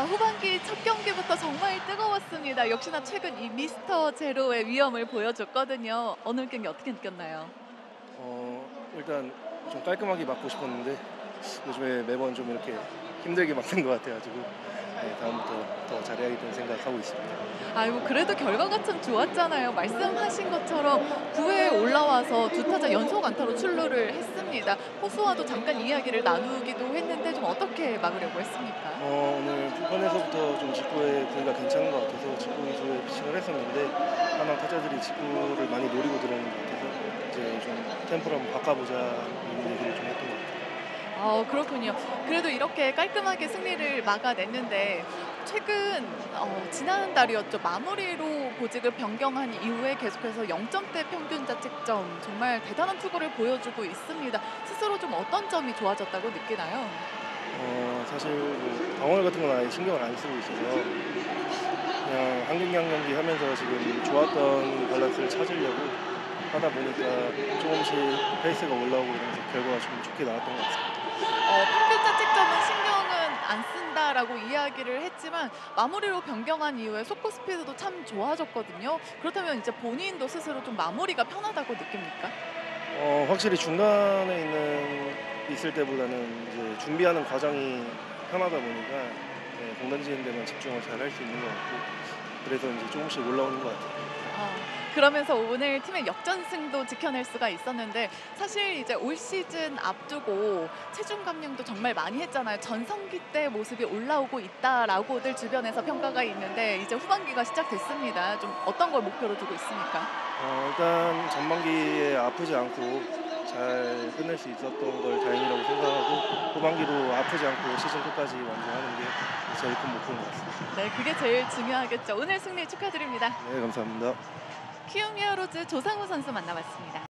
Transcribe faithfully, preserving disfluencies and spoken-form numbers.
후반기 첫 경기부터 정말 뜨거웠습니다. 역시나 최근 이 미스터 제로의 위험을 보여줬거든요. 오늘 경기 어떻게 느꼈나요? 어 일단 좀 깔끔하게 맞고 싶었는데 요즘에 매번 좀 이렇게 힘들게 맞는 것 같아가지고 네, 다음부터 더 잘해야겠다는 생각하고 있습니다. 아이고 그래도 결과가 참 좋았잖아요. 말씀하신 것처럼 구 회에 올라와서 두 타자 연속 안타로 출루를 했습니다. 포수와도 잠깐 이야기를 나누기도 했는데 좀 어떻게 막으려고 했습니까? 어, 오늘 불펜에서부터 좀 직구의 분위기가 괜찮은 것 같아서 직구 위주의 피칭을 했었는데 하나 타자들이 직구를 많이 노리고 들어오는 것 같아서 이제 좀 템포를 한번 바꿔보자는 얘기를 좀 했던 것 같아요. 어, 그렇군요. 그래도 이렇게 깔끔하게 승리를 막아냈는데 최근 어, 지난달이었죠. 마무리로 보직을 변경한 이후에 계속해서 영 점대 평균 자책점 정말 대단한 투구를 보여주고 있습니다. 스스로 좀 어떤 점이 좋아졌다고 느끼나요? 어, 사실 뭐 방어를 같은 건 아예 신경을 안 쓰고 있어서 그냥 한 경기 한 경기 하면서 지금 좋았던 밸런스를 찾으려고 하다 보니까 조금씩 페이스가 올라오고 이러면서 결과가 좀 좋게 나왔던 것 같습니다. 어, 평균 자책점은 신경은 안 쓴다라고 이야기를 했지만 마무리로 변경한 이후에 속구 스피드도 참 좋아졌거든요. 그렇다면 이제 본인도 스스로 좀 마무리가 편하다고 느낍니까? 어, 확실히 중간에 있는 있을 때보다는 이제 준비하는 과정이 편하다 보니까 네, 공 던지는 데만 집중을 잘 할 수 있는 것 같고 그래서 이제 조금씩 올라오는 것 같아요. 어, 그러면서 오늘 팀의 역전승도 지켜낼 수가 있었는데 사실 이제 올 시즌 앞두고 체중 감량도 정말 많이 했잖아요. 전성기 때 모습이 올라오고 있다라고들 주변에서 평가가 있는데 이제 후반기가 시작됐습니다. 좀 어떤 걸 목표로 두고 있습니까? 어, 일단 전반기에 아프지 않고 잘 끝낼 수 있었던 걸 다행이라고 생각하고 후반기도 아프지 않고 시즌 끝까지 완주하는 게 제일 큰 목표인 것 같습니다. 네, 그게 제일 중요하겠죠. 오늘 승리 축하드립니다. 네, 감사합니다. 키움 히어로즈 조상우 선수 만나봤습니다.